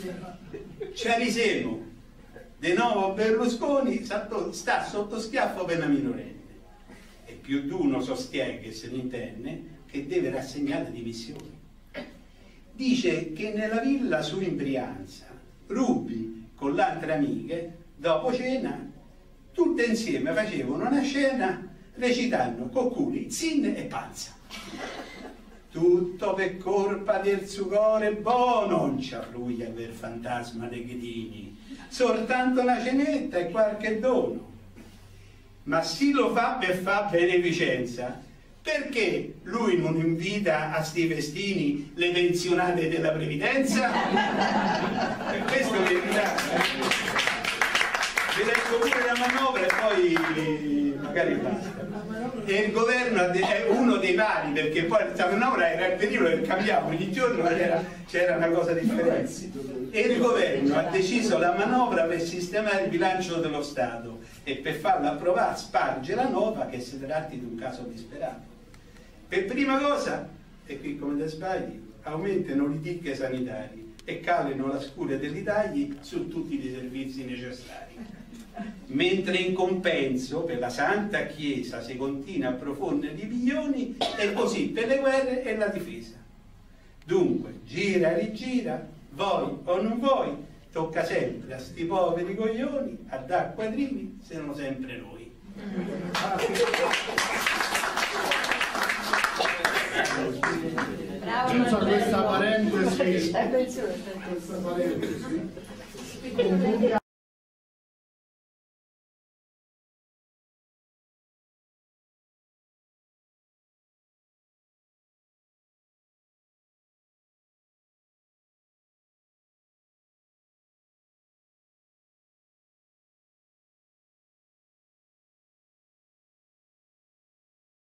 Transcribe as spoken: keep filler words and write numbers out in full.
Ci risemo di nuovo Berlusconi sta sotto schiaffo per una minorenne e più di uno sostiene, che se ne intende, che deve rassegnare le dimissioni. Dice che nella villa su in Brianza Ruby con le altre amiche dopo cena tutte insieme facevano una scena recitando Cocculi, Zin e Panza. Tutto per colpa del suo cuore buono, non c'ha lui a ver fantasma dei ghidini, soltanto una cenetta e qualche dono. Ma si lo fa per far beneficenza, perché lui non invita a sti festini le pensionate della previdenza? Per questo che vi leggo pure la manovra e poi magari basta. E il governo è uno dei vari, perché poi questa manovra era il periodo che cambiava ogni giorno, c'era una cosa differente. E il governo ha deciso la manovra per sistemare il bilancio dello Stato e per farla approvare sparge la nota che si tratti di un caso disperato. Per prima cosa, e qui come te sbagli, aumentano le ticche sanitari e calino la scure degli tagli su tutti i servizi necessari. Mentre in compenso per la Santa Chiesa si continua a profondere di milioni e così per le guerre e la difesa. Dunque, gira e rigira, vuoi o non vuoi, tocca sempre a sti poveri coglioni a dar quadrini se non sempre noi. Senza questa parentesi, questa parentesi